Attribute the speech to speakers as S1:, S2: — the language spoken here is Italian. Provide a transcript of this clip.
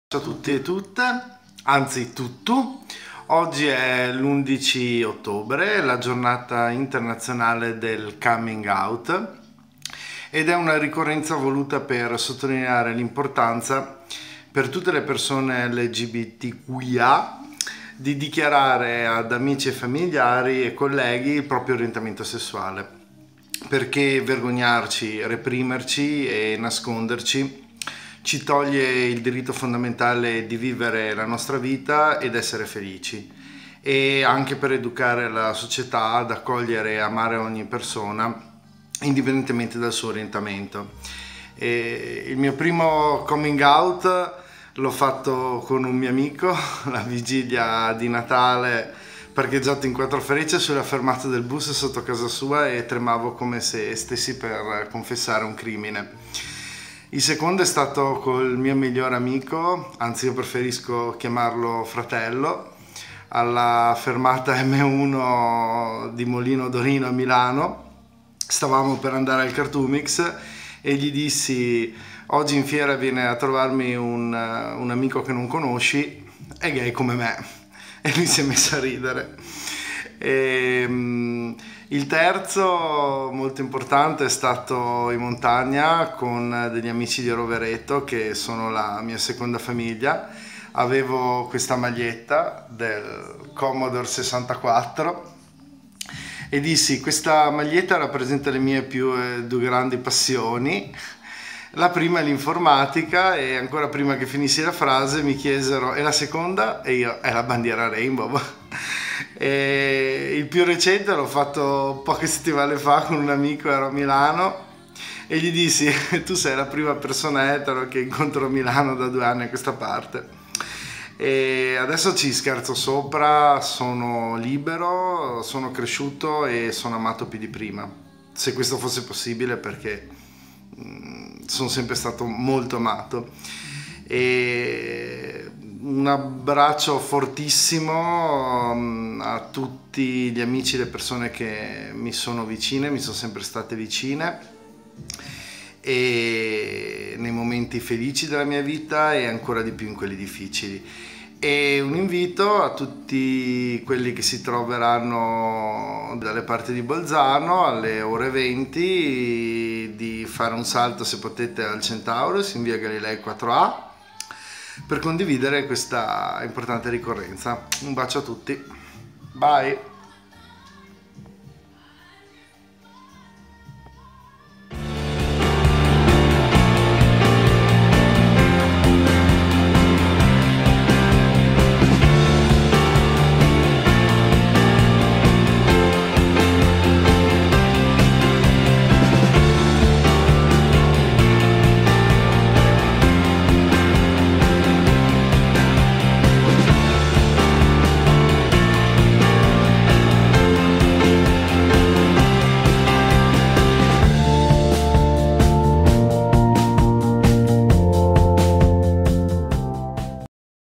S1: Ciao a tutti e tutte, anzi tutto. Oggi è l'11 ottobre, la giornata internazionale del coming out ed è una ricorrenza voluta per sottolineare l'importanza per tutte le persone LGBTQIA di dichiarare ad amici e familiari e colleghi il proprio orientamento sessuale, perché vergognarci, reprimerci e nasconderci ci toglie il diritto fondamentale di vivere la nostra vita ed essere felici, e anche per educare la società ad accogliere e amare ogni persona indipendentemente dal suo orientamento. Il mio primo coming out l'ho fatto con un mio amico la vigilia di Natale, parcheggiato in quattro frecce sulla fermata del bus sotto casa sua, e tremavo come se stessi per confessare un crimine. Il secondo è stato col mio migliore amico, anzi io preferisco chiamarlo fratello, alla fermata M1 di Molino d'Orino a Milano. Stavamo per andare al Cartoomix e gli dissi: oggi in fiera viene a trovarmi un amico che non conosci, è gay come me. E lui si è messo a ridere. Il terzo, molto importante, è stato in montagna con degli amici di Rovereto, che sono la mia seconda famiglia. Avevo questa maglietta del Commodore 64 e dissi: questa maglietta rappresenta le mie due grandi passioni. La prima è l'informatica, e ancora prima che finissi la frase mi chiesero: e la seconda? E io: è la bandiera Rainbow. E il più recente l'ho fatto poche settimane fa con un amico, ero a Milano, e gli dissi: tu sei la prima persona etero che incontro a Milano da 2 anni a questa parte. E adesso ci scherzo sopra, sono libero, sono cresciuto e sono amato più di prima, se questo fosse possibile, perché sono sempre stato molto amato. E un abbraccio fortissimo a tutti gli amici e le persone che mi sono vicine, mi sono sempre state vicine, e nei momenti felici della mia vita e ancora di più in quelli difficili. E un invito a tutti quelli che si troveranno dalle parti di Bolzano alle ore 20 di fare un salto, se potete, al Centaurus in via Galilei 4A, per condividere questa importante ricorrenza. Un bacio a tutti, bye!